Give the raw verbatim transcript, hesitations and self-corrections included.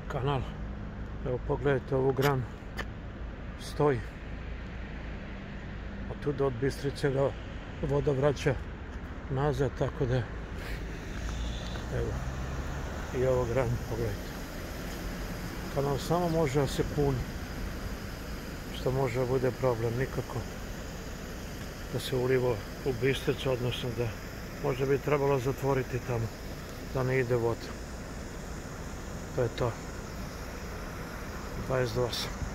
kanal. Evo pogledajte ovu granu, stoji. A tu od Bistrice ga voda vraća nazad, tako da evo i ovo granu, pogledajte. Kanal samo može da se puni, što može da bude problem, nikako da se uliva u Bistricu, odnosno da možda bi trebalo zatvoriti tamo, da ne ide voda. To je to. dvadeset osam.